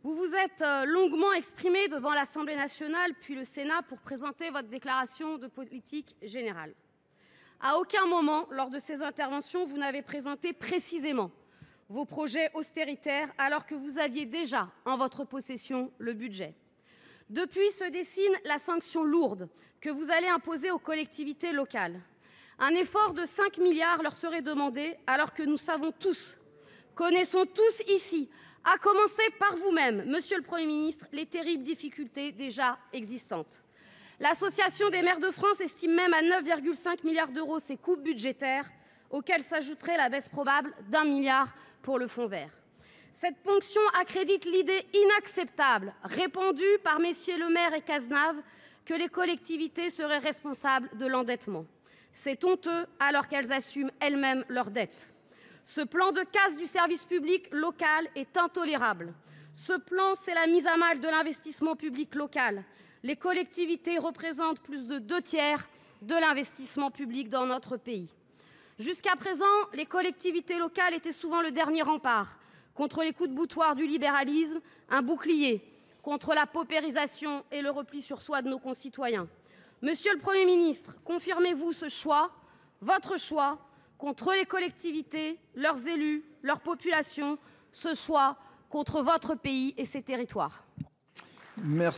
Vous vous êtes longuement exprimé devant l'Assemblée nationale puis le Sénat pour présenter votre déclaration de politique générale. À aucun moment, lors de ces interventions, vous n'avez présenté précisément vos projets austéritaires, alors que vous aviez déjà en votre possession le budget. Depuis se dessine la sanction lourde que vous allez imposer aux collectivités locales. Un effort de 5 milliards leur serait demandé, alors que nous savons tous, connaissons tous ici, à commencer par vous-même, Monsieur le Premier ministre, les terribles difficultés déjà existantes. L'Association des maires de France estime même à 9,5 milliards d'euros ces coupes budgétaires, auxquelles s'ajouterait la baisse probable d'1 milliard pour le fonds vert. Cette ponction accrédite l'idée inacceptable, répandue par messieurs Le Maire et Cazenave, que les collectivités seraient responsables de l'endettement. C'est honteux, alors qu'elles assument elles-mêmes leurs dettes. Ce plan de casse du service public local est intolérable. Ce plan, c'est la mise à mal de l'investissement public local. Les collectivités représentent plus de 2/3 de l'investissement public dans notre pays. Jusqu'à présent, les collectivités locales étaient souvent le dernier rempart contre les coups de boutoir du libéralisme, un bouclier contre la paupérisation et le repli sur soi de nos concitoyens. Monsieur le Premier ministre, confirmez-vous ce choix, votre choix, contre les collectivités, leurs élus, leur population, ce choix contre votre pays et ses territoires? Merci.